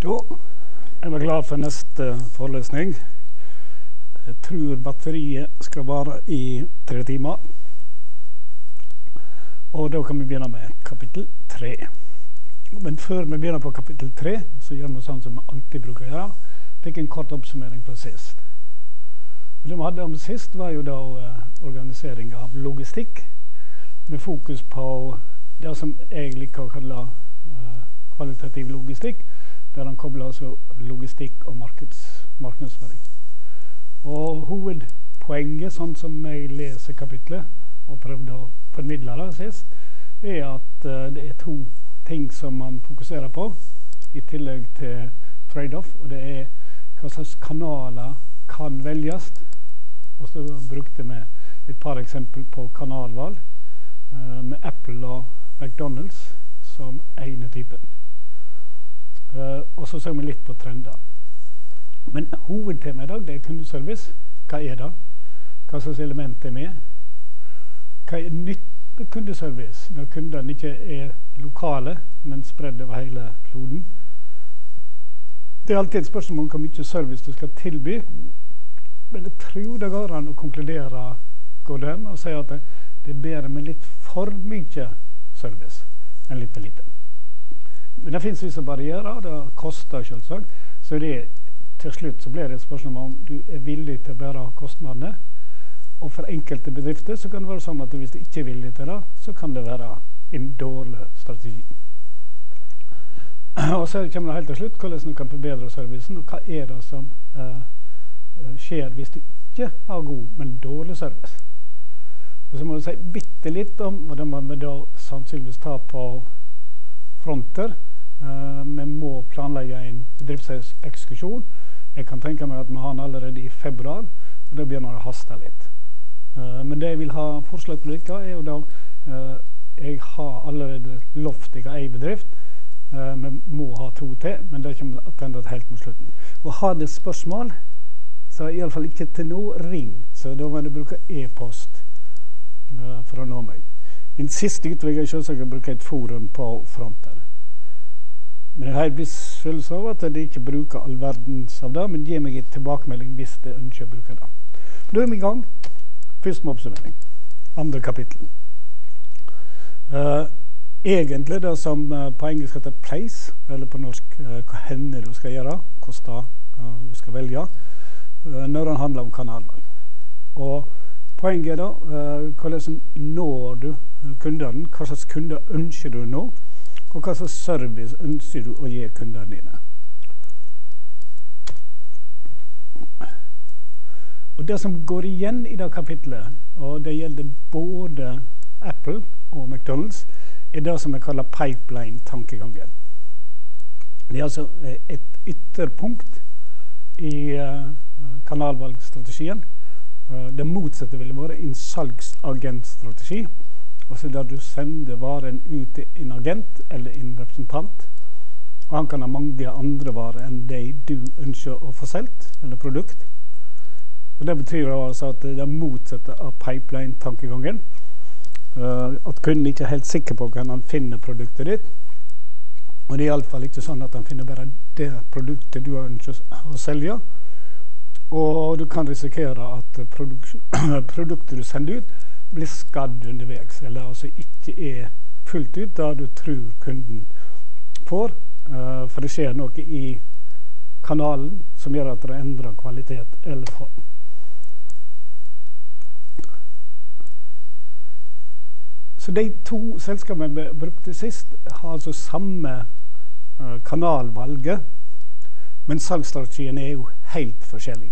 Da er vi klar for neste forelesning. Jeg tror batteriet skal vare i 3 timer. Og da kan vi begynne med kapittel 3. Men før vi begynner på kapittel 3, så gjør vi sånn som vi alltid bruker å gjøre. Fikk en kort oppsummering fra sist. Og det vi hadde om sist var jo da organisering av logistikk, med fokus på det som jeg liker å kalle kvalitativ logistikk, der han kobler altså logistikk og markedsføring. Og hovedpoenget, sånn som jeg leser kapitlet, og prøvde å formidle det sist, er at det er 2 ting som man fokuserer på, i tillegg til trade-off, og det er hva slags kanaler kan velges. Og så brukte vi et par eksempel på kanalvalg, med Apple og McDonald's som ene typen. Og så ser vi litt på trender. Men hovedtemaet i dag, det er kundeservice. Hva er det? Hva slags element er med? Hva er nytt med kundeservice når kundene ikke er lokale, men spredd over hele kloden? Det er alltid et spørsmål om hvor mye service du skal tilby, men jeg tror det går an å konkludere Gordon og si at det er bedre med litt for mye service enn litt for lite. Men det finnes visse barrierer, det koster selvsagt, så det til slutt så blir det et spørsmål om du er villig til å bære kostnadene. Og for enkelte bedrifter så kan det være sånn at hvis du ikke er villig til det, så kan det være en dårlig strategi. Og så kommer det helt til slutt hvordan du kan forbedre servicen, og hva er det som skjer hvis du ikke har god, men dårlig service. Og så må du si bitte litt om hvordan man da sannsynligvis ta på fronter. Vi må planlegge en bedriftsekskursjon. Jeg kan tenke meg at vi har den allerede i februar, og da begynner det å haste litt. Men det jeg vil ha forslag på dere er jo da jeg har allerede lovt jeg har en bedrift. Vi må ha 2 til, men det kommer attende helt mot slutten. Og har det spørsmål, så i alle fall ikke til nå ring, så da må du bruke e-post for å nå meg. En siste utvei er selvsagt å bruke et forum på fronter. Men jeg har en viss følelse av at jeg ikke bruker all verdens av det, men gi meg et tilbakemelding hvis jeg ønsker å bruke det. Da er vi i gang. Først med oppsummering. 2. kapittel. Egentlig det som på engelsk heter place, eller på norsk hva henne du skal gjøre, hva du skal velge, når det handler om kanalvalg. Og poenget er da, hvordan når du kundene, hva slags kunder ønsker du nå, og hva slags service ønsker du å gi kundene dine. Og det som går igjen i det kapitlet, og det gjelder både Apple og McDonald's, er det som jeg kaller pipeline-tankegangen. Det er altså et ytterpunkt i kanalvalgstrategien. Det motsatte vil være en salgsagentstrategi, altså der du sender varen ut til en agent eller en representant, og han kan ha mange andre varer enn de du ønsker å få solgt, eller produkt. Og det betyr altså at det er motsatte av pipeline-tankegangen, at kunden ikke er helt sikker på hvordan han finner produktet ditt, og det er i alle fall ikke sånn at han finner bare det produktet du ønsker å selge, og du kan risikere at produktet du sender ut blir skadd underveis, eller altså ikke er fullt ut da du tror kunden får, for det skjer noe i kanalen som gjør at det endrer kvalitet eller form. Så de 2 selskapene vi brukte sist har altså samme kanalvalget, men salgsstrategien er jo helt forskjellig.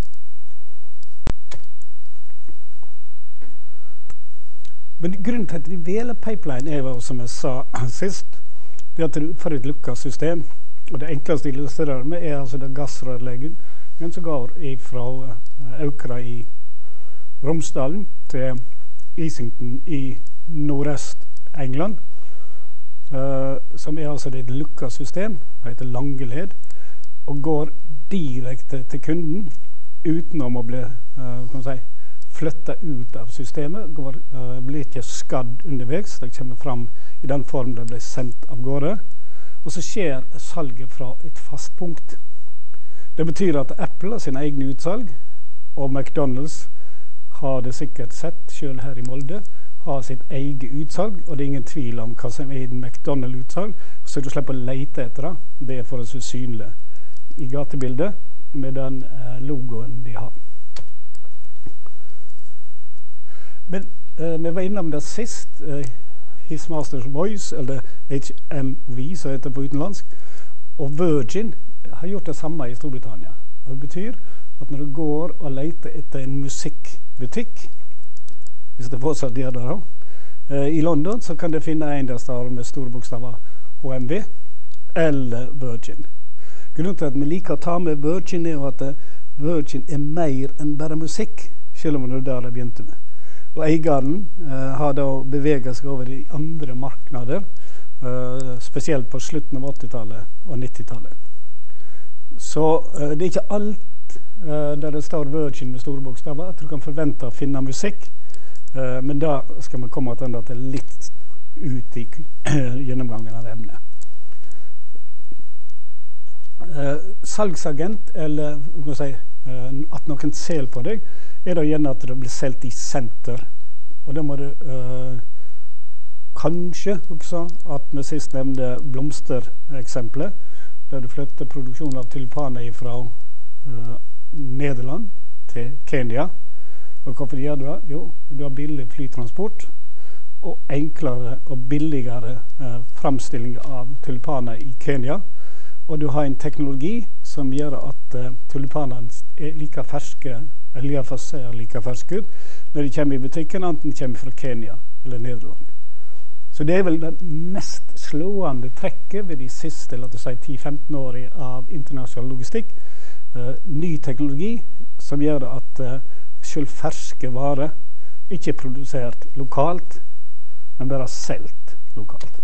Men grunnen til at de velger pipeline er jo, som jeg sa sist, det at du får et lukket system. Og det enkleste å illustrere med er altså det gassrørleggen, men som går fra Aukra i Romsdalen til Easington i Nordøst-England, som er altså et lukket system, det heter Langeled, og går direkte til kunden uten å bli flyttet ut av systemet, blir ikke skadd underveis, det kommer fram i den form det ble sendt av gårde, og så skjer salget fra et fast punkt. Det betyr at Apple har sin egen utsalg, og McDonald's har det sikkert sett, selv her i Molde, har sitt eget utsalg, og det er ingen tvil om hva som er i den McDonald's-utsalg, så du slipper å lete etter det. Det er forholdsvis synlig i gatebildet med den logoen de har. Men vi var innom det sist, His Master's Voice, eller HMV, som heter på utenlandsk, og Virgin har gjort det samme i Storbritannia. Og det betyr at når du går og leter etter en musikkbutikk, hvis det fortsatt gjør det da, i London så kan du finne en der står med store bokstaver HMV eller Virgin. Grunnen til at vi liker å ta med Virgin er jo at Virgin er mer enn bare musikk, selv om det er der det begynte med. Og eieren har da beveget seg over i andre marknader, spesielt på slutten av 80-tallet og 90-tallet. Så det er ikke alt der det står Virgin med store bokstaver at du kan forvente å finne musikk, men da skal vi komme til litt ut i gjennomgangen av emnet. Salgsagent, eller at noen ser på deg, er da gjerne at det blir solgt i senter. Og da må du kanskje også at vi sist nevnte blomstereksemplet, der du flytter produksjonen av tulipaner fra Nederland til Kenya. Og hvorfor gjør du det? Jo, du har billig flytransport og enklere og billigere framstilling av tulipaner i Kenya. Og du har en teknologi som gjør at tulipanene er like ferske, eller iallfall ser like ferske ut, når de kommer i butikken, enten kommer fra Kenya eller Nederland. Så det er vel det mest slående trekket ved de siste, la oss si 10-15 år av internasjonal logistikk. Ny teknologi som gjør at selv ferske varer ikke er produsert lokalt, men bare solgt lokalt.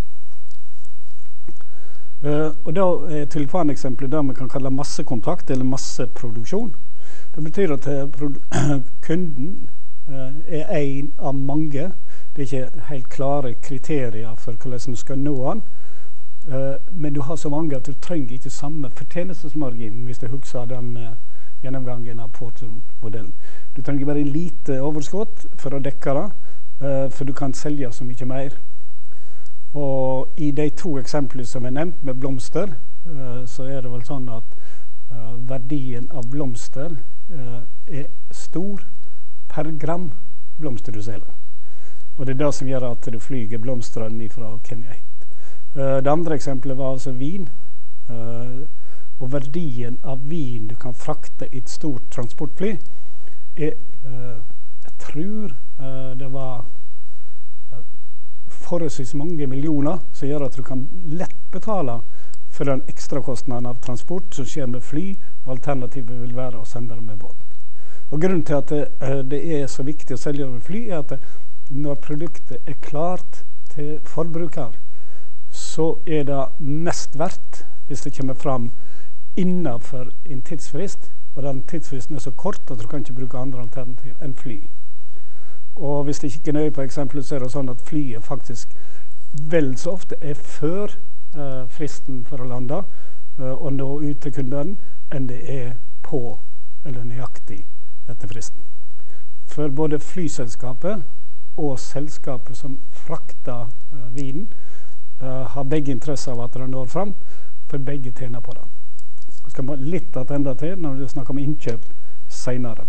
Og da er tulipaneksemplet det vi kan kalle massekontrakt eller masseproduksjon. Det betyr at kunden er en av mange. Det er ikke helt klare kriterier for hvordan du skal nå han. Men du har så mange at du trenger ikke samme fortjenestesmargin hvis du husker den gjennomgangen av Porter-modellen. Du trenger bare en lite overskott for å dekke det, for du kan selge så mye mer. Og i de to eksemplene som er nevnt med blomster, så er det vel sånn at verdien av blomster er stor per gram blomster du selger. Og det er det som gjør at du flyger blomsterne fra Kenya hit. Det andre eksempelet var altså vin. Og verdien av vin du kan frakte i et stort transportfly er, jeg tror det var forholdsvis mange millioner, som gjør at du kan lett betale for den ekstrakostnaden av transport som skjer med fly. Alternativet vil være å sende det med båt. Og grunnen til at det er så viktig å selge med fly er at når produktet er klart til forbruker, så er det mest verdt hvis det kommer fram innenfor en tidsfrist, og den tidsfristen er så kort at du kan ikke bruke andre alternativ enn fly. Og hvis det ikke er nøye på eksempelet, så er det sånn at flyet faktisk vel så ofte er før fristen for å lande og nå ut til kunden enn det er på eller nøyaktig etter fristen. For både flyselskapet og selskapet som frakter vinen har begge interesse av at det når fram, for begge tjener på det. Vi skal bare litt attende til når vi snakker om innkjøp senere.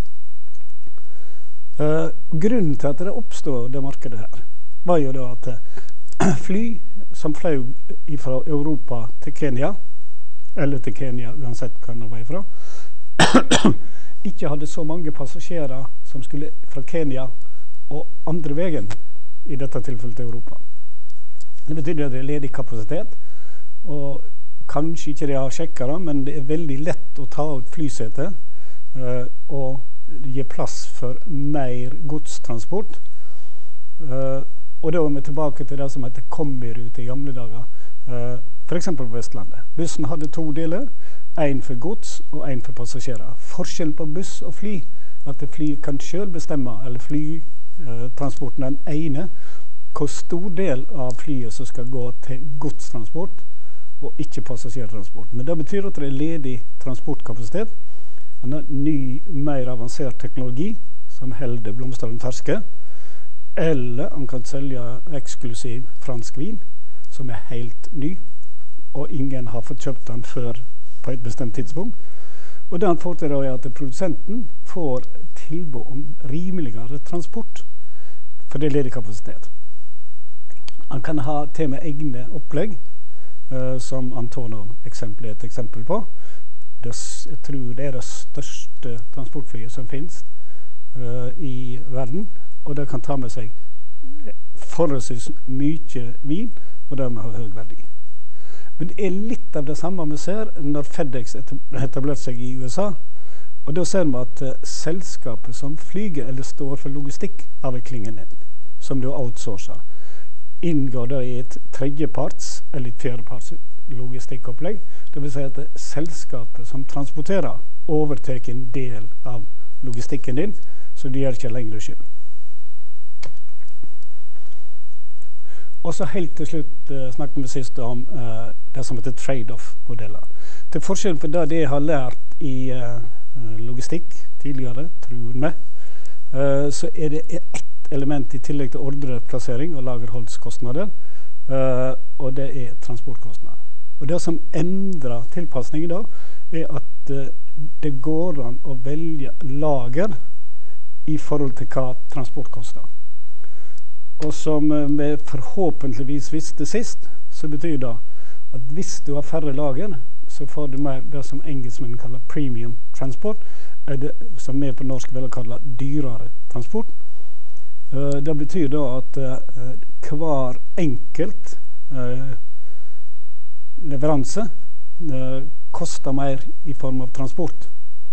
Grunnen til at det oppstod det markedet her, var jo da at fly som fløy fra Europa til Kenya, eller til Kenya, uansett hva det var ifra, ikke hadde så mange passasjerer som skulle fra Kenya og andre veien, i dette tilfellet til Europa. Det betyr at det er ledig kapasitet, og kanskje ikke det har sjekket det, men det er veldig lett å ta ut flysetet og gi plass for mer godstransport. Og da er vi tilbake til det som heter kombirute i gamle dager, for eksempel på Vestlandet. Bussen hadde to deler, en for gods og en for passasjerer. Forskjellen på buss og fly er at fly kan selv bestemme, eller flytransporten den ene, hvor stor del av flyet som skal gå til godstransport, og ikke passasjertransport. Men det betyr at det er ledig transportkapasitet. Han har ny, mer avansert teknologi som holder blomstene ferske. Eller han kan selge eksklusiv fransk vin som er helt ny, og ingen har fått kjøpt den før på et bestemt tidspunkt. Og det han får til da er at produsenten får tilbud om rimeligere transport, for det er ledig kapasitet. Han kan ha til med egne opplegg, som Antonov-eksempelet er et eksempel på. Jeg tror det er det største transportflyet som finnes i verden, og det kan ta med seg forholdsvis mye vin, og dermed har høy verdi. Men det er litt av det samme vi ser når FedEx etablerte seg i USA, og da ser vi at selskapet som flyger eller står for logistikkavviklingen din, som du outsourcer, inngår da i et tredjeparts eller et fjerdeparts logistikkopplegg. Det vil si at selskapet som transporterer overtar en del av logistikken din, så de gjør ikke lenger selv. Og så helt til slutt snakket vi sist om det som heter trade-off-modeller. Til forskjell for det jeg har lært i logistikk tidligere, tror vi, så er det ett element i tillegg til ordreplassering og lagerholdskostnader, og det er transportkostnader. Og det som endrer tilpassningen da, er at det går an å velge lager i forhold til hva transport koster. Og som vi forhåpentligvis visste sist, så betyr det at hvis du har færre lager, så får du mer det som engelskmenn kaller premium transport, som vi på norsk vil kalle dyrere transport. Det betyr da at hver enkelt leveranse koster mer i form av transport.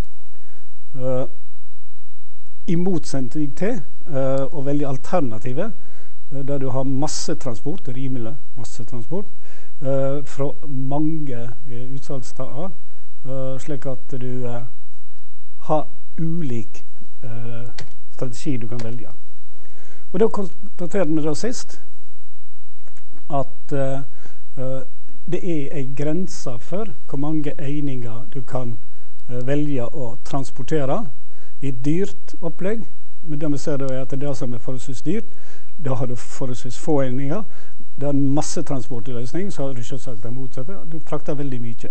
I motsetning til å velge alternativet, der du har massetransport, rimelig massetransport, fra mange utsalgssteder, slik at du har ulik strategi du kan velge. Og da konstaterte vi da sist at det er en grense for hvor mange egninger du kan velge å transportere i et dyrt opplegg. Men det vi ser da er at det som er forholdsvis dyrt, da har du forholdsvis få egninger. Det er en massetransportløsning, så har du ikke sagt det motsatte. Du frakter veldig mye.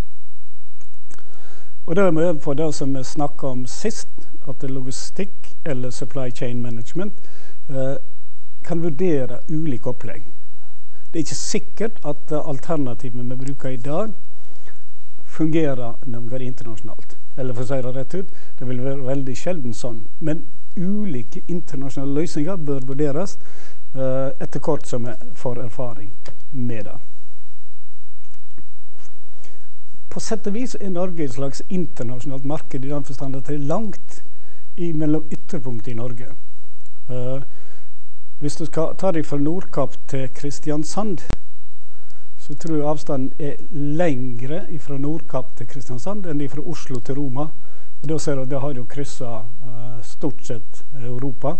Og da er vi over på det som vi snakket om sist, at logistikk eller supply chain management kan vurdere ulike opplegg. Det er ikke sikkert at alternativet vi bruker i dag fungerer når vi går internasjonalt. Eller for å si det rett ut, det vil være veldig sjelden sånn. Men ulike internasjonale løsninger bør vurderes etter kort som vi får erfaring med det. På sett og vis er Norge et slags internasjonalt marked i den forstand at det er langt mellom ytterpunktet i Norge. Hvis du skal ta deg fra Nordkapp til Kristiansand, så tror jeg avstanden er lengre fra Nordkapp til Kristiansand enn fra Oslo til Roma. Og da ser du at det har jo krysset stort sett Europa.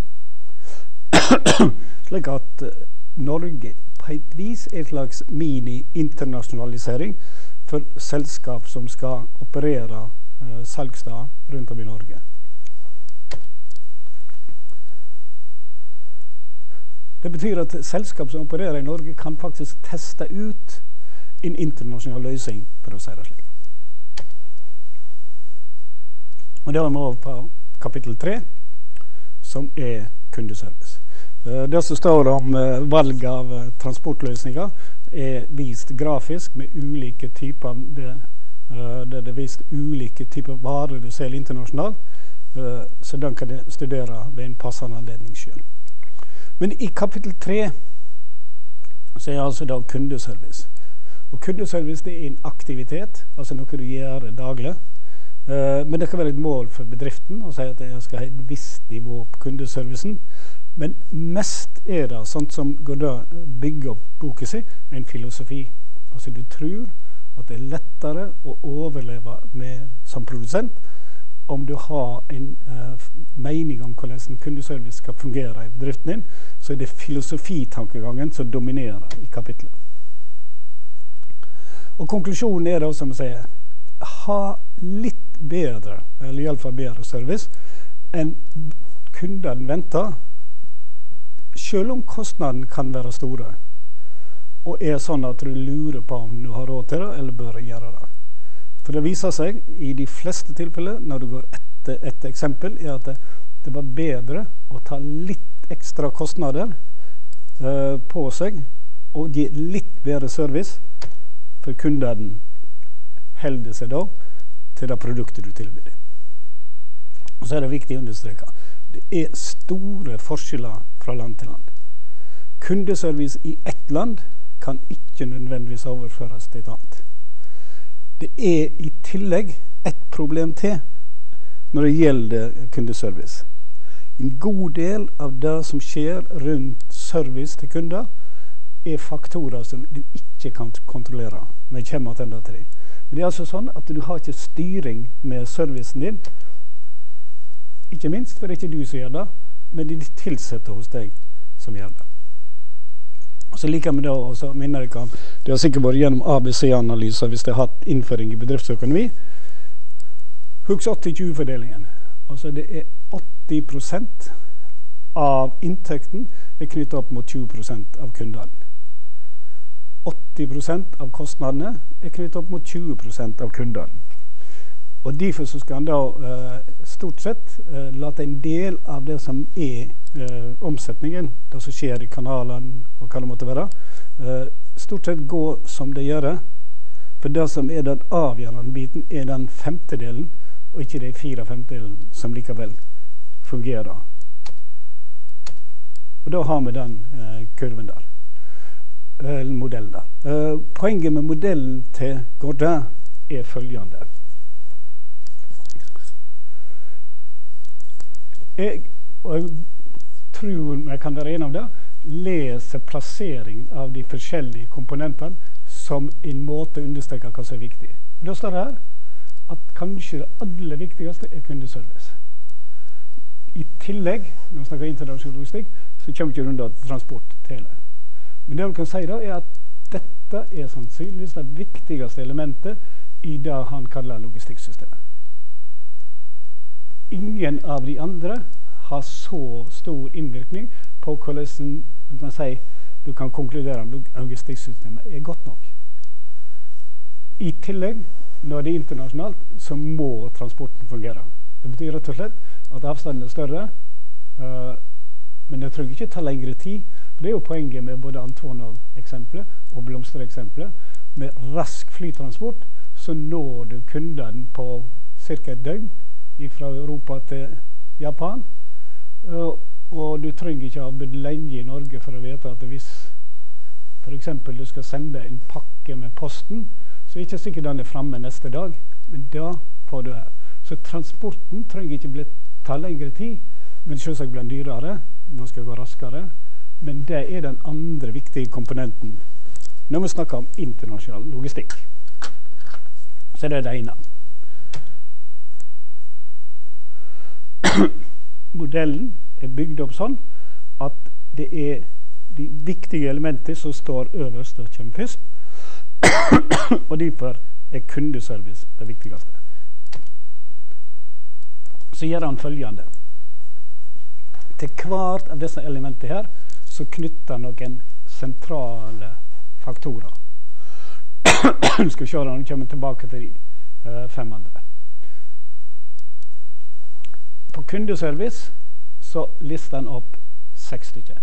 Slik at Norge på et vis er et slags mini-internasjonalisering for selskap som skal operere salgsteder rundt om i Norge. Det betyr at selskap som opererer i Norge kan faktisk teste ut en internasjonal løsning, for å si det slik. Og da er vi over på kapittel 3, som er kundeservice. Det som står om valg av transportløsninger er vist grafisk med ulike typer, det er vist ulike typer varer du ser internasjonalt, så den kan du studere ved en passende anledning selv. Men i kapittel 3 så er altså da kundeservice. Og kundeservice det er en aktivitet, altså noe du gjør daglig. Men det kan være et mål for bedriften å si at jeg skal ha et visst nivå på kundeservicen. Men mest er det sånt som går da bygge opp boken sin, en filosofi. Altså du tror at det er lettere å overleve som produsent om du har en mening om hvordan kundeservice skal fungere i bedriften din, så er det filosofitankegangen som dominerer i kapitlet. Og konklusjonen da, som jeg sier, ha litt bedre, eller i alle fall bedre service, enn kunden venter, selv om kostnaden kan være store, og sånn at du lurer på om du har råd til det, eller bør gjøre det. For det viser seg, i de fleste tilfeller, når du går etter et eksempel, at det var bedre å ta litt ekstra kostnader på seg, og gi litt bedre service, for kunden holder seg da til det produktet du tilbyr. Og så det viktig å understreke. Det store forskjeller fra land til land. Kundeservice i ett land kan ikke nødvendigvis overføres til et annet. Det i tillegg et problem til når det gjelder kundeservice. En god del av det som skjer rundt service til kunder faktorer som du ikke kan kontrollere. Men jeg kommer til det. Men det altså sånn at du har ikke styring med servicen din. Ikke minst, for det ikke du som gjør det, men de tilsetter hos deg som gjør det. Og så liker vi da, og så minner jeg om, det har sikkert vært gjennom ABC-analyser hvis det har hatt innføring i bedriftsøkonomi. Husk 80-20-fordelingen. Altså det 80% av inntekten knyttet opp mot 20% av kundene. 80% av kostnadene knyttet opp mot 20% av kundene. Og derfor så skal han da stort sett late en del av det som omsetningen, det som skjer i kanalen og hva det måtte være, stort sett gå som det gjør. For det som den avgjørende biten den femtedelen, og ikke de 4/5 som likevel fungerer. Og da har vi den kurven der, modellen der. Poenget med modellen til Godin følgende. Jeg tror jeg kan være enig om det, lese plasseringen av de forskjellige komponentene som en måte å understreke hva som viktig. Og da står det her at kanskje det aller viktigste kundeservice. I tillegg, når vi snakker internasjonal logistikk, så kommer ikke rundt til transport til det. Men det vi kan si da at dette sannsynligvis det viktigste elementet i det han kaller logistikksystemet. Ingen av de andre har så stor innvirkning på hvordan du kan konkludere om logistikksystemet godt nok. I tillegg, når det internasjonalt, så må transporten fungere. Det betyr rett og slett at avstanden større, men det trenger ikke ta lengre tid. For det jo poenget med både Antonov-eksemplet og Blomster-eksemplet. Med rask flytransport så når du kunden på cirka et døgn fra Europa til Japan, og du trenger ikke ha bodd lenge i Norge for å vite at hvis for eksempel du skal sende en pakke med posten, så ikke sikkert den fremme neste dag, men da får du her. Så transporten trenger ikke ta lengre tid, men selvsagt blir den dyrere, den skal gå raskere, men det den andre viktige komponenten når vi snakker om internasjonal logistikk. Så det ene. Modellen bygd opp sånn at det de viktige elementer som står øverst og kommer først, og derfor kundeservice det viktigste. Så gjør han følgende. Til hvert av disse elementene her så knytter noen sentrale faktorer. Vi skal se når vi kommer tilbake til de 5 andre. På kundeservice så lister han opp 6 stykker.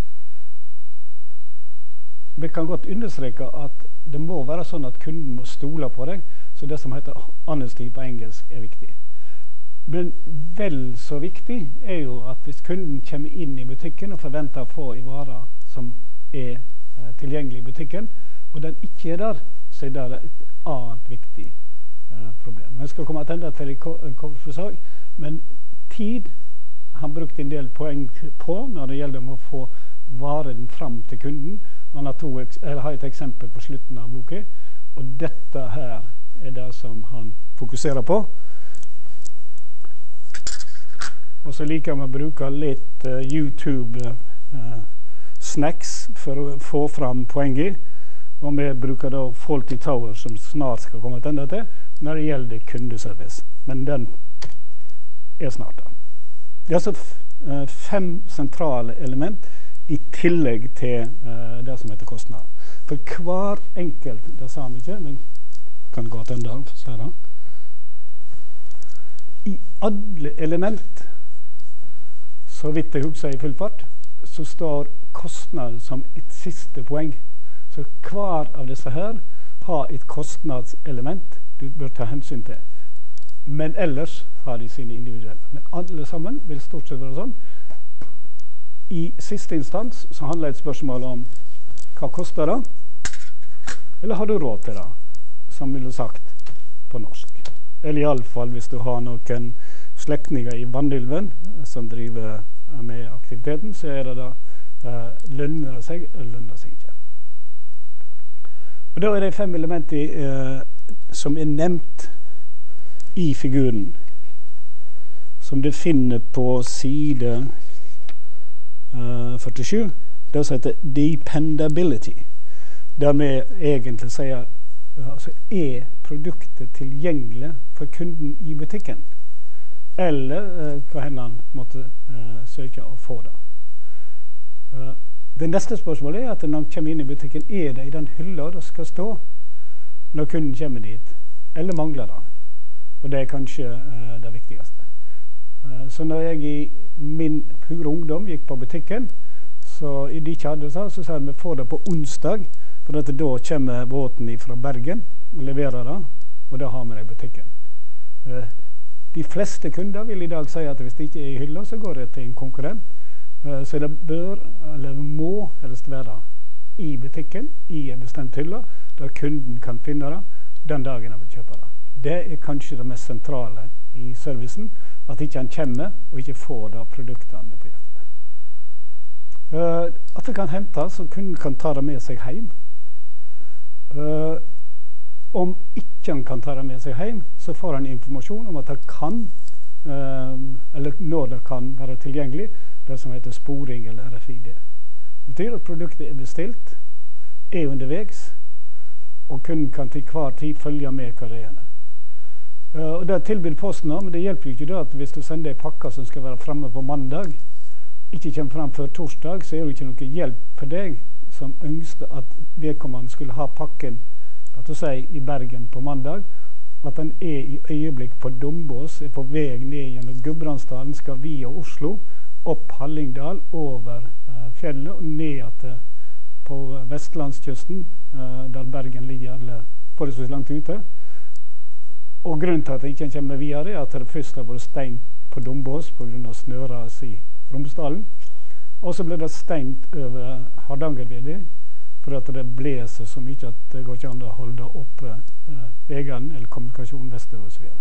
Vi kan godt understreke at det må være sånn at kunden må stole på deg, så det som heter honesty på engelsk viktig. Men vel så viktig jo at hvis kunden kommer inn i butikken og forventer å få en vare som tilgjengelig i butikken, og den ikke der, så det et annet viktig problem. Jeg skal komme tilbake til en kort forsøk, men tid har brukt en del poeng på når det gjelder å få varen fram til kunden. Han har et eksempel på slutten av boken, og dette her det som han fokuserer på. Og så liker vi å bruke litt YouTube snacks for å få fram poenget. og vi bruker da Fawlty Tower som snart skal komme til dette når det gjelder kundeservice. Men den snart da. Det altså 5 sentrale element i tillegg til det som heter kostnader. For hver enkelt, det sa vi ikke, men kan gå til en dag, så det. I alle element, så vidt jeg husker i full fart, så står kostnad som et siste poeng. Så hver av disse her har et kostnadselement du bør ta hensyn til. Men ellers har de sine individuelle. Men alle sammen vil stort sett være sånn. I siste instans så handler et spørsmål om hva koster det? Eller har du råd til det? Som ville sagt på norsk. Eller i alle fall hvis du har noen slektninger i Vanylven som driver med aktiviteten, så det da lønner det seg eller lønner det seg ikke. Og da det 5 elementer som nevnt i figuren, som du finner på side 47, det som heter dependability, der vi egentlig sier altså, produktet tilgjengelig for kunden i butikken? Eller hva han måtte søke å få det. Det neste spørsmålet at når han kommer inn i butikken, det i den hylla det skal stå når kunden kommer dit? Eller mangler det? Og det kanskje det viktigste. Så når jeg i min pure ungdom gikk på butikken, så de ikke hadde det, så sa de vi får det på onsdag, for at da kommer båten fra Bergen og leverer det, og da har vi det i butikken. De fleste kunder vil i dag si at hvis det ikke i hylla, så går det til en konkurrent. Så det bør, eller må helst være i butikken, i en bestemt hylla, der kunden kan finne det den dagen han vil kjøpe det. Det kanskje det mest sentrale i servicen, at ikke han kommer og ikke får da produktene på jakten. At det kan hentes, så kunden kan ta det med seg hjem. Om ikke han kan ta det med seg hjem, så får han informasjon om at det kan, eller når det kan være tilgjengelig, det som heter sporing eller RFID. Det betyr at produktet bestilt, undervegs, og kunden kan til hver tid følge med hva det og det tilbyr posten, men det hjelper jo ikke da at hvis du sender en pakke som skal være fremme på mandag, ikke kommer frem før torsdag, så det jo ikke noe hjelp for deg som ønsket at vedkommende skulle ha pakken, la oss si, i Bergen på mandag, at den i øyeblikk på Dombås, på vei ned gjennom Gudbrandsdalen, skal via Oslo, opp Hallingdal, over fjellet og ned på vestlandskysten, der Bergen ligger eller forholdsvis langt ute. Og grunnen til at det ikke kommer videre er at det først har vært stengt på Dombås på grunn av snøras i Romsdalen. Og så ble det stengt over Hardangervidda for at det blåser så mye at det går ikke an å holde oppe veien eller kommunikasjonen vestover og så videre.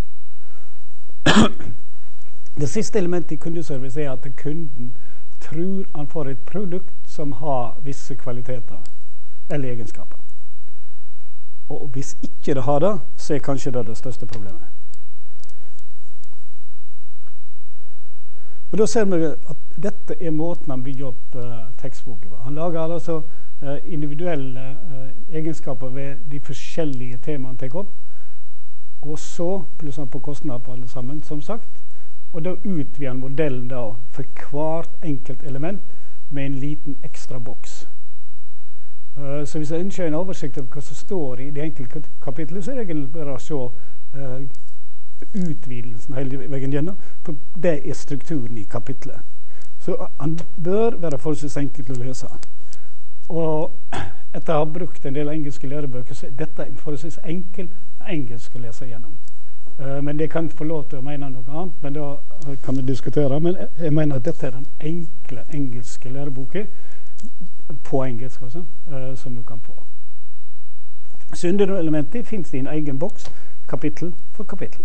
Det siste elementet i kundeservice er at kunden tror han får et produkt som har visse kvaliteter eller egenskaper. Og hvis ikke det har det, så er kanskje det største problemet. Og da ser vi at dette er måten han bygger opp tekstboken på. Han lager altså individuelle egenskaper ved de forskjellige temaene han tar opp, og så plusser han på kostnader på alle sammen, som sagt, og da utvider han modellen da for hvert enkelt element med en liten ekstra boks. Så hvis jeg ønsker en oversikt av hva som står i det enkelte kapitlet, så er det egentlig bare å se utvidelsen hele veien gjennom, for det er strukturen i kapitlet. Så han bør være forholdsvis enkelt å lese. Og etter å ha brukt en del engelske lærebøker, så er dette en forholdsvis enkel engelsk å lese gjennom. Men det kan få lov til å mene noe annet, men da kan vi diskutere. Men jeg mener at dette er den enkle engelske læreboken, på engelsk altså, som du kan få. Så under elementet finnes det en egen boks, kapittel for kapittel.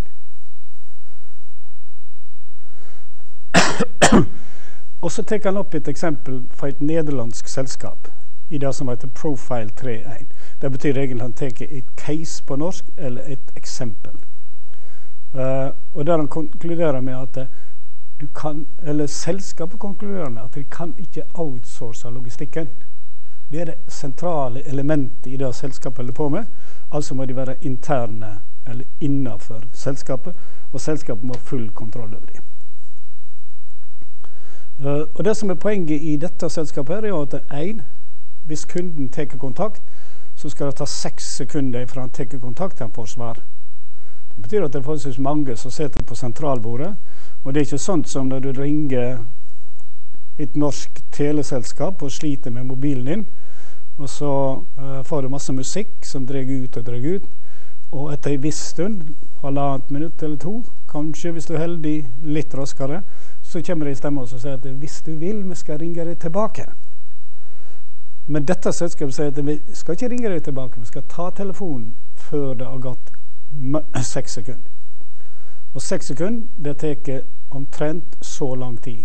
Og så tar han opp et eksempel fra et nederlandsk selskap i det som heter Profile 3.1. Det betyr egentlig han tar et case på norsk, eller et eksempel. Og der han konkluderer med at du kan, eller selskapet konkluderer med at de kan ikke outsource logistikken. Det det sentrale elementet i det selskapet holder på med. Altså må de være interne eller innenfor selskapet, og selskapet må ha full kontroll over det. Og det som poenget i dette selskapet er jo at hvis kunden tar kontakt, så skal det ta 6 sekunder fra han tar kontakt til han får svar. Det betyr at det er faktisk mange som sitter på sentralbordet, og det er ikke sånn som når du ringer et norsk teleselskap og sliter med mobilen din, og så får du masse musikk som drar ut, og etter en viss stund, 1,5 minutt eller 2, kanskje hvis du er heldig litt raskere, så kommer det en stemme og sier at hvis du vil, vi skal ringe deg tilbake. Men dette selskapet sier at vi skal ikke ringe deg tilbake, vi skal ta telefonen før det har gått 6 sekunder. Og 6 sekunder, det tar omtrent så lang tid.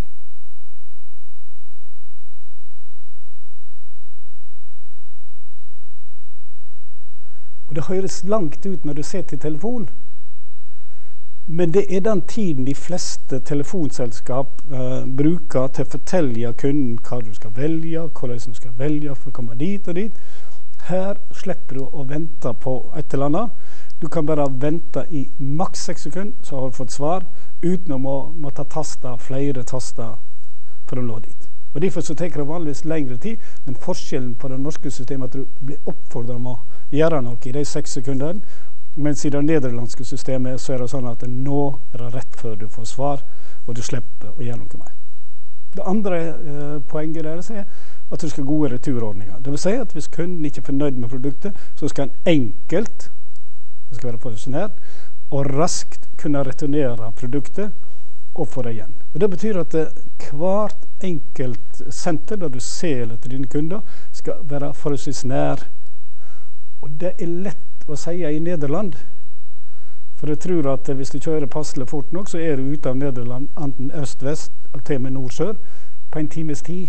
Og det høres langt ut når du ser til telefonen. Men det er den tiden de fleste telefonselskap bruker til å fortelle kunden hva du skal velge, hvordan du skal velge for å komme dit og dit. Her slipper du å vente på et eller annet. Du kan bare vente i maks 6 sekunder, så har du fått svar, uten å måtte taste flere taster for å nå dit. Og derfor så tar det vanligvis lengre tid, men forskjellen på det norske systemet er at du blir oppfordret om å gjøre noe i de 6 sekundene, mens i det nederlandske systemet så er det sånn at nå er det rett før du får svar, og du slipper å gjøre noe mer. Det andre poenget der er at du skal ha gode returordninger. Det vil si at hvis kunden ikke er fornøyd med produktet, så skal han enkelt, det skal være posisjonert, og raskt kunne returnere produktet og få det igjen. Og det betyr at hvert enkelt senter der du selger til dine kunder skal være forholdsvis nær. Og det er lett å si i Nederland, for jeg tror at hvis du kjører passelig fort nok, så er du ute av Nederland enten øst-vest og til med nord-sør på en times tid.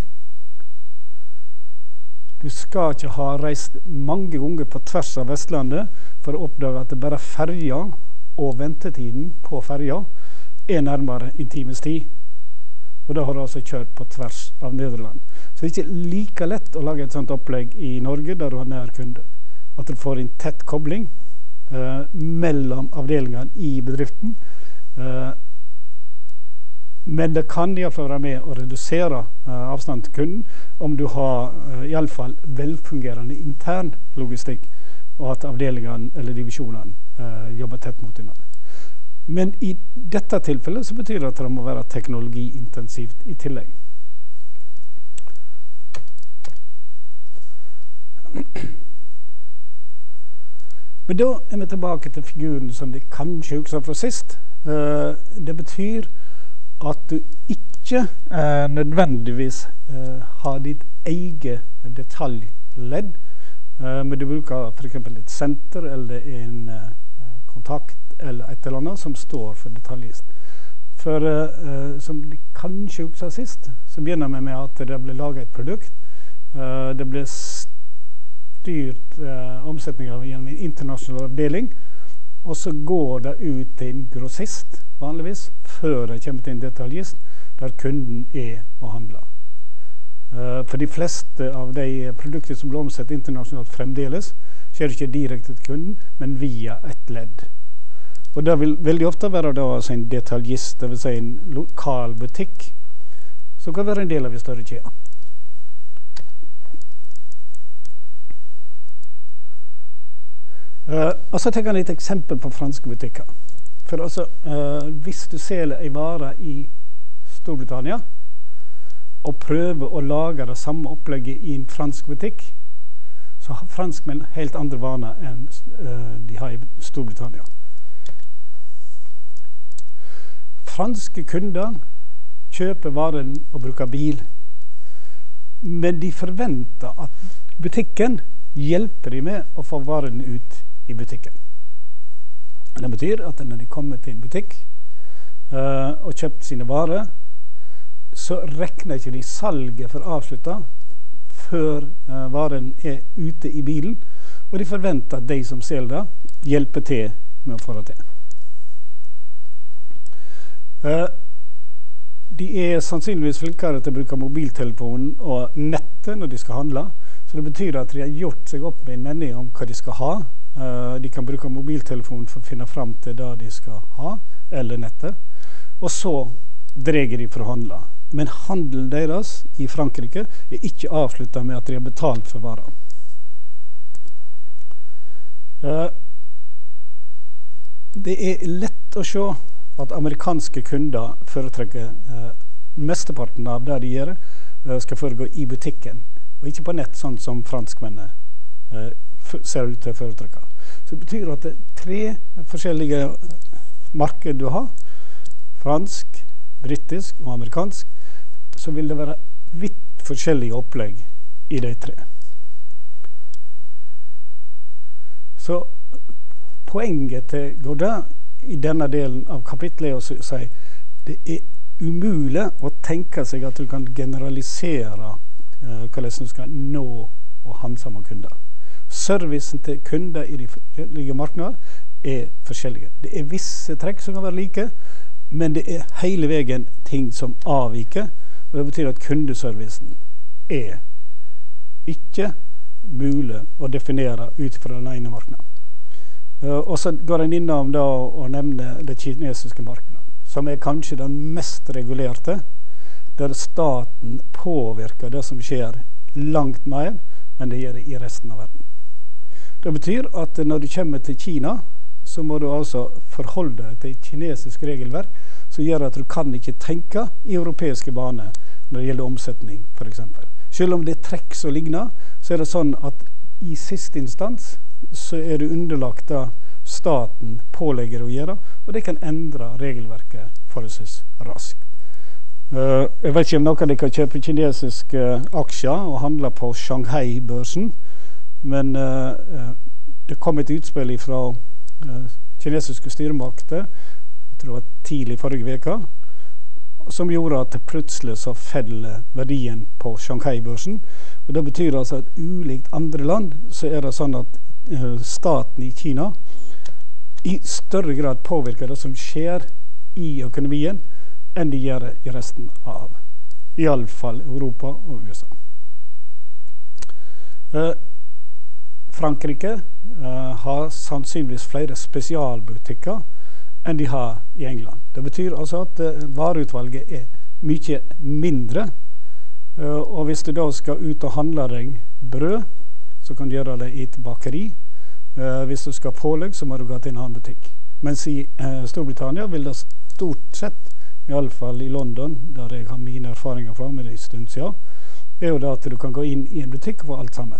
Du skal ikke ha reist mange ganger på tvers av Vestlandet for å oppdage at det bare ferja og ventetiden på ferja er nærmere en times tid. Og da har du altså kjørt på tvers av Nederland. Så det er ikke like lett å lage et sånt opplegg i Norge der du har nær kunde. At du får en tett kobling mellom avdelingene i bedriften. Men det kan i alle fall være med å redusere avstanden til kunden om du har i alle fall velfungerende intern logistikk, og at avdelingene eller divisjonene jobber tett mot hverandre. Men i dette tilfellet så betyr det at det må være teknologiintensivt i tillegg. Men da er vi tilbake til figuren som de kanskje husker fra sist. Det betyr at du ikke nødvendigvis har ditt eget detaljledd, men du bruker for eksempel et senter eller en kontakt eller et eller annet som står for detaljist. For som de kanskje husker sist, så begynner vi med at det ble laget et produkt. Det ble styrt omsetninger gjennom en internasjonal avdeling, og så går det ut til en grossist, vanligvis, før det kommer til en detaljist, der kunden er og handler. For de fleste av de produkter som blir omsett internasjonalt fremdeles, skjer ikke direkte til kunden, men via et ledd. Og det vil veldig ofte være da, altså en detaljist, det vil si en lokal butikk, som kan være en del av en større kjede. Og så tenker jeg et eksempel på franske butikker. For altså, hvis du selger en vare i Storbritannia, og prøver å lage det samme opplegget i en fransk butikk, så har franskmenn helt andre vaner enn de har i Storbritannia. Franske kunder kjøper varen og bruker bil, men de forventer at butikken hjelper de med å få varen ut i butikken. Det betyr at når de kommer til en butikk og kjøpt sine varer, så regner ikke de salget for avsluttet før varen er ute i bilen, og de forventer at de som selger det hjelper til med å få det til. De er sannsynligvis flinkere til å bruke mobiltelefonen og nettet når de skal handle, så Så det betyr at de har gjort seg opp med en mening om hva de skal ha. De kan bruke mobiltelefonen for å finne frem til det de skal ha, eller nettet. Og så dreger de for å handle. Men handelen deres i Frankrike er ikke avsluttet med at de har betalt for varer. Det er lett å se at amerikanske kunder foretrekker mesteparten av det de gjør, skal foregå i butikken, og ikke på nett, sånn som franskmennene ser ut til å foretrekke. Så det betyr at det er 3 forskjellige markeder du har, fransk, britisk og amerikansk, så vil det være vidt forskjellige opplegg i de 3. Så poenget til Godin i denne delen av kapitlet er å si det er umulig å tenke seg at du kan generalisere hvordan du skal nå og handsame kunder. Servicen til kunder i de forskjellige markeder er forskjellige. Det er visse trekk som kan være like, men det er hele veien ting som avviker, og det betyr at kundeservicen er ikke mulig å definere ut fra den ene markeden. Og så går en innom da og nevner det kinesiske markedet, som er kanskje den mest regulerte, der staten påvirker det som skjer langt mer enn det gjør i resten av verden. Det betyr at når du kommer til Kina, så må du altså forholde deg til et kinesisk regelverk som gjør at du kan ikke tenke i europeiske baner når det gjelder omsetning, for eksempel. Selv om det er trekk som ligner, så er det sånn at i siste instans så er du underlagt da staten pålegger å gjøre, og det kan endre regelverket forholdsvis raskt. Jeg vet ikke om noen kan kjøpe kinesiske aksjer og handle på Shanghai-børsen, men det kom et utspill fra kinesiske styremakter, jeg tror det var tidlig forrige veka, som gjorde at plutselig så feller verdien på Shanghai-børsen. Og det betyr altså at ulikt andre land så er det sånn at staten i Kina i større grad påvirker det som skjer i økonomien enn de gjør i resten av i alle fall Europa og USA. Frankrike har sannsynligvis flere spesialbutikker enn de har i England. Det betyr altså at vareutvalget er mye mindre, og hvis du da skal ut og handle deg brød, så kan du gjøre det i et bakeri. Hvis du skal pålegg, så må du gå til en annen butikk. Mens i Storbritannia vil det stort sett, i alle fall i London, der jeg har mine erfaringer fra med det en stund siden, er jo det at du kan gå inn i en butikk og få alt sammen.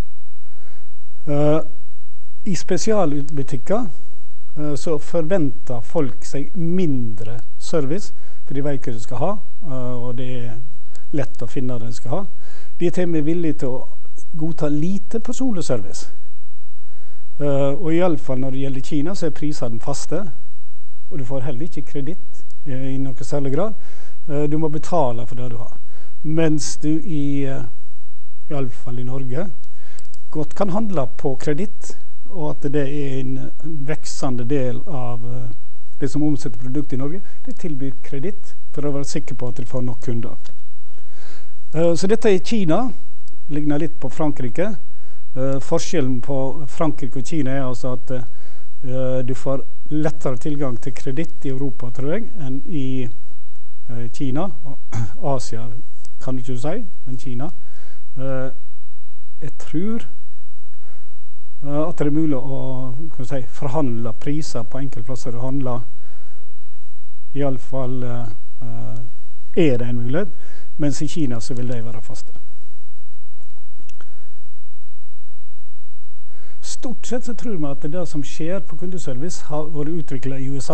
I spesialbutikker så forventer folk seg mindre service, for de vet hva de skal ha, og det er lett å finne det de skal ha. De er til og med villige til å godta lite personlig service. Og i alle fall når det gjelder Kina, så er prisene faste, og du får heller ikke kreditt i noe særlig grad. Du må betale for det du har. Mens du i alle fall i Norge, godt kan handle på kreditt, og at det er en veksende del av det som omsetter produkter i Norge, det tilbyr kreditt for å være sikker på at de får nok kunder. Så dette i Kina ligner litt på Frankrike. Forskjellen på Frankrike og Kina er altså at du får lettere tilgang til kreditt i Europa, tror jeg, enn i Kina. Asia kan du ikke si, men Kina. Jeg tror at det er mulig å forhandle priser på enkelte plasser og handle. I alle fall er det en mulighet, mens i Kina så vil de være faste. Stort sett så tror vi at det som skjer på kundeservice har vært utviklet i USA.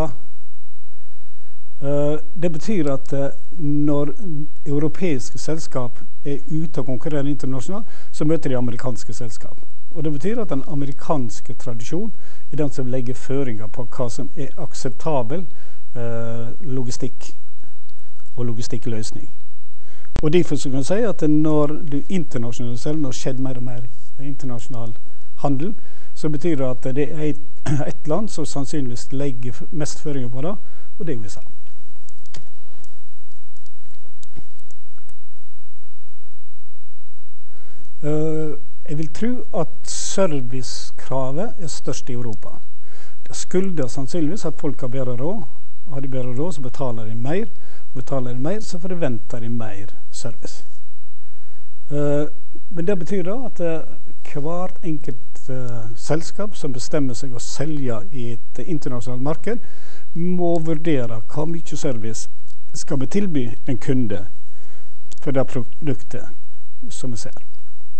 Det betyr at når europeiske selskap er ute og konkurrerer internasjonalt, så møter de amerikanske selskap. Og det betyr at den amerikanske tradisjon er den som legger føringer på hva som er akseptabel logistikk og logistikkløsning. Og derfor så kan jeg si at når du internasjonaliserer, når det skjer mer og mer internasjonal handel, så betyr det at det er et land som sannsynligvis legger mest føringer på det, og det er USA. Jeg vil tro at servicekravet størst i Europa. Det skylder sannsynligvis at folk har bedre råd. Har de bedre råd, så betaler de mer. Betaler de mer, så forventer de mer service. Men det betyr da at hvert enkelt selskap som bestemmer seg å selge i et internasjonalt marked, må vurdere hva mye service skal vi tilby en kunde for det produktet som vi ser.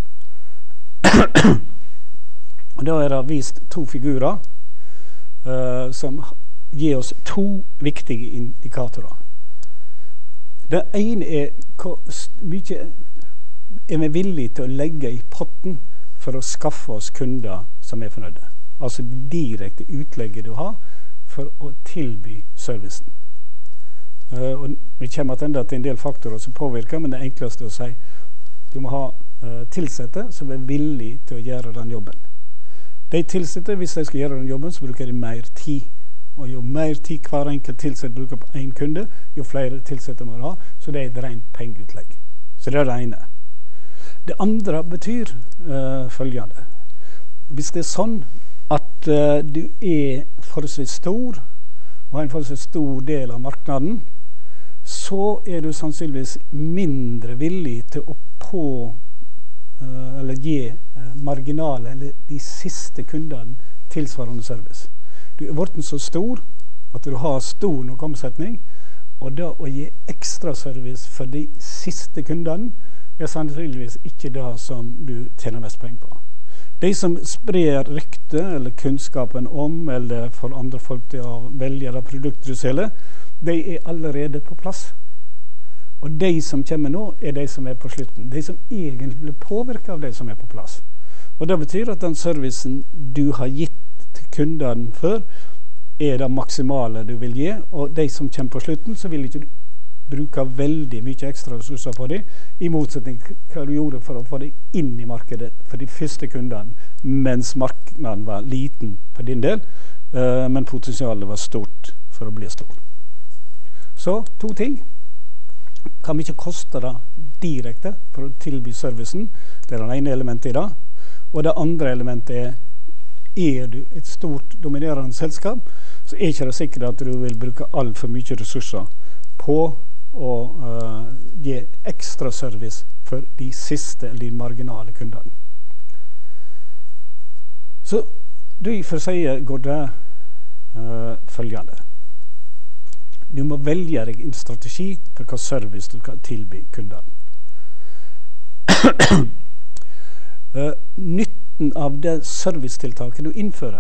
Og da det vist to figurer som gir oss to viktige indikatorer. Det ene hvor mye vi villige til å legge i potten for å skaffe oss kunder som fornøyde. Altså direkte utlegget du har for å tilby servicen. Og vi kommer til en del faktorer som påvirker, men det enkleste å si du må ha tilsette som villige til å gjøre den jobben. De tilsette, hvis de skal gjøre den jobben, så bruker de mer tid. Og jo mer tid hver enkelt tilsett bruker på en kunde, jo flere tilsette må ha, så det et rent pengeutlegg. Så det det ene. Det andre betyr følgende. Hvis det sånn at du forholdsvis stor, og har en forholdsvis stor del av marknaden, så du sannsynligvis mindre villig til å eller gi marginale, eller de siste kundene tilsvarende service. Du vorten så stor at du har stor nok omsetning, og da å gi ekstra service for de siste kundene sannsynligvis ikke det som du tjener mest penger på. De som sprer rykte eller kunnskapen om, eller for andre folk til å velge det produktet du selger, de allerede på plass. Og de som kommer nå, de som på slutten. De som egentlig blir påvirket av de som på plass. Og det betyr at den servicen du har gitt til kundene før, det maksimale du vil gi, og de som kommer på slutten, så vil ikke du bruke veldig mye ekstra ressurser på dem, i motsetning til hva du gjorde for å få dem inn i markedet for de første kundene, mens markedet var liten på din del, men potensialet var stort for å bli stor. Så, to ting. Hva mye koster det direkte for å tilby servicen? Det det ene elementet i det. Og det andre elementet du et stort dominerende selskap, så ikke det sikkert at du vil bruke alt for mye ressurser på å gi ekstra service for de siste eller de marginale kundene. Så derfor sier går det følgende. Du må velge deg en strategi for hva service du kan tilby kundene. Nytten av det servicetiltaket du innfører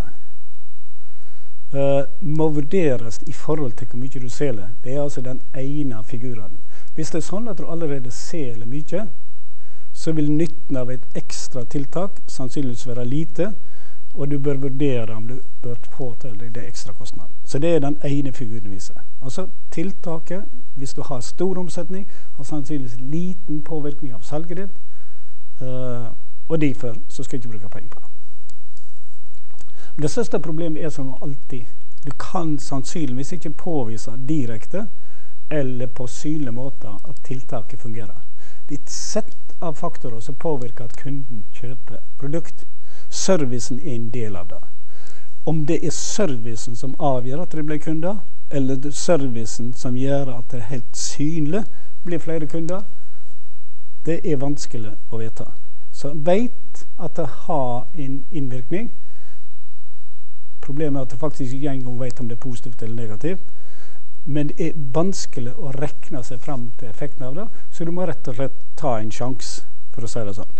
må vurderes i forhold til hvor mye du selger. Det altså den ene figuren. Hvis det sånn at du allerede selger mye, så vil nytten av et ekstra tiltak sannsynligvis være lite, og du bør vurdere om du bør påtale deg det ekstra kostnaden. Så det den ene figuren viser. Altså tiltaket, hvis du har stor omsetning, har sannsynligvis liten påvirkning av salget ditt, og derfor så skal du ikke bruke penger på det. Det største problemet som alltid, du kan sannsynligvis ikke påvise direkte eller på synlige måter at tiltaket fungerer. Det et sett av faktorer som påvirker at kunden kjøper et produkt. Servicen en del av det. Om det servicen som avgjør at det blir kunder, eller det servicen som gjør at det helt synlig blir flere kunder, det vanskelig å vite. Så vet at det har en innvirkning. Problemet at du faktisk ikke engang vet om det positivt eller negativt, men det vanskelig å rekne seg frem til effekten av det, så du må rett og slett ta en sjans, for å si det sånn.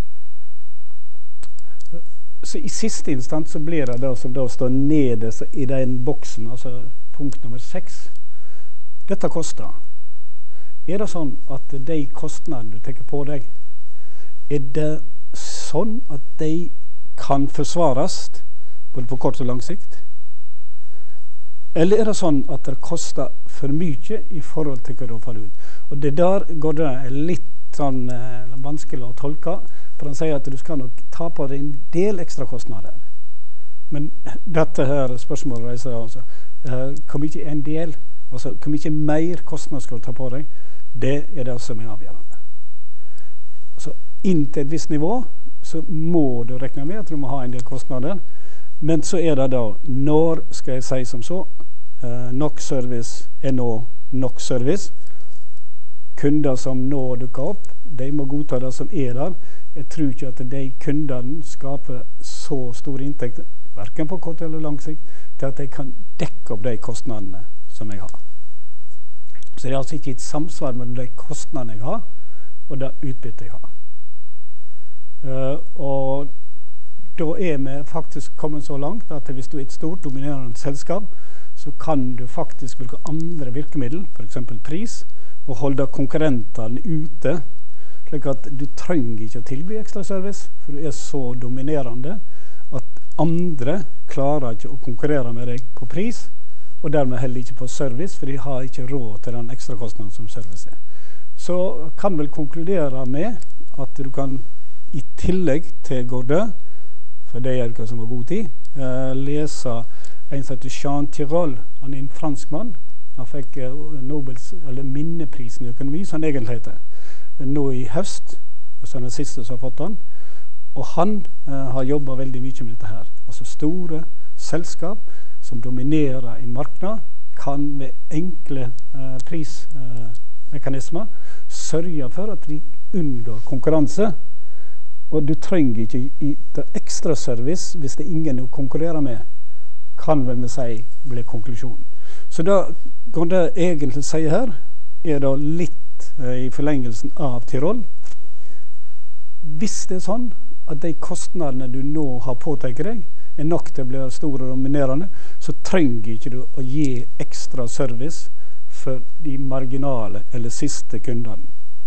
Så i siste instans så blir det som da står nede i den boksen, altså punkt nummer 6. Dette koster. Det sånn at de kostnadene du tenker på deg, det sånn at de kan forsvares både på kort og lang sikt? Eller det sånn at det koster for mye i forhold til hva du får ut? Og det der går det litt sånn vanskelig å tolke, for han sier at du skal nok ta på deg en del ekstra kostnader. Men dette her spørsmålet reiser altså, hvor mye en del, altså hvor mye mer kostnader skal du ta på deg, det det som avgjørende. Så inntil et visst nivå, så så må du regne med at du må ha en del kostnader. Men så det da, når skal jeg si som så, nok service nå nok service. Kunder som nå dukker opp, de må godta det som der. Jeg tror ikke at de kundene skaper så store inntekter, hverken på kort eller lang sikt, til at de kan dekke opp de kostnadene som jeg har. Så det altså ikke et samsvar mellom de kostnadene jeg har, og det utbyttet jeg har. Og da vi faktisk kommet så langt at hvis du et stort, dominerende selskap, så kan du faktisk bruke andre virkemidler, for eksempel pris, og holde konkurrentene ute, slik at du trenger ikke å tilby ekstra service, for du så dominerende at andre klarer ikke å konkurrere med deg på pris, og dermed heller ikke på service, for de har ikke råd til den ekstra kostnaden som service Så kan vel konkludere med at du kan i tillegg til Gordø, for det dere som har god tid, lese en som heter Jean Tirole. Han en fransk mann. Han fikk Nobels, eller minneprisen i økonomi, som han egentlig heter. Nå i høst, så den siste som har fått han. Og han har jobbet veldig mye med dette her. Altså store selskap som dominerer en marknad, kan ved enkle prismekanismer sørge for at de unngår konkurranse. Og du trenger ikke yte ekstra service hvis det er ingen å konkurrere med, kan vel vi si bli konklusjonen. Så da kan det egentlig si her, da litt i forlengelsen av Tirol. Hvis det sånn at de kostnadene du nå har påtatt deg, nok til å bli store og dominerende, så trenger ikke du å gi ekstra service for de marginale eller siste kundene.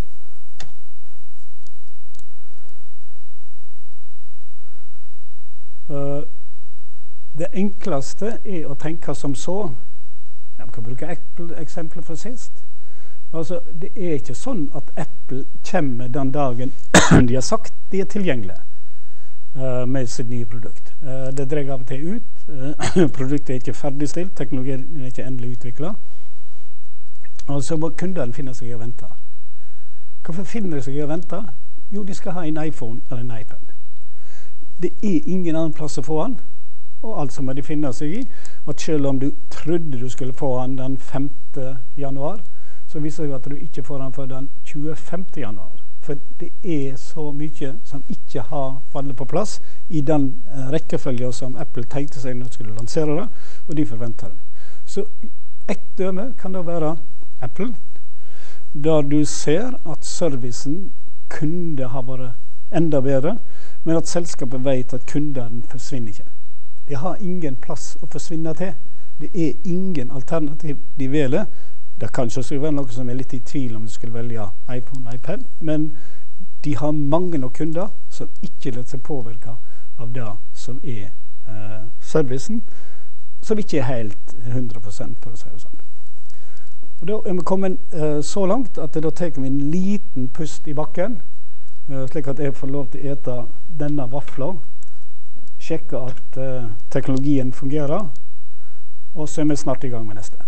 Det enkleste å tenke som så. Man kan bruke Apple-eksempler fra sist. Altså, det ikke sånn at Apple kommer den dagen de har sagt de tilgjengelige med sitt nye produkt. Det dreier av og til ut. Produktet ikke ferdigstilt, teknologien ikke endelig utviklet. Altså må kundene finne seg å vente. Hvorfor finner de seg å vente? Jo, de skal ha en iPhone eller en iPad. Det ingen annen plass å få den, og altså må de finne seg i at selv om du trodde du skulle få den den 5. januar, så viser det at du ikke får den før den 25. januar. For det så mye som ikke har fallet på plass i den rekkefølgen som Apple tenkte seg når de skulle lansere det, og de forventer det. Så et døme kan da være Apple, der du ser at servicen kunne ha vært enda bedre, men at selskapet vet at kundene forsvinner ikke. De har ingen plass å forsvinne til. Det ingen alternativ de velger. Det kan ikke være noe som litt i tvil om de skulle velge iPhone, iPad, men de har mange nok kunder som ikke lar seg påvirke av det som servicen, som ikke helt 100% for å si det sånn. Og da vi kommet så langt at da tar vi en liten pust i bakken, slik at jeg får lov til å ete denne vafla, sjekke at teknologien fungerer, og så vi snart i gang med neste.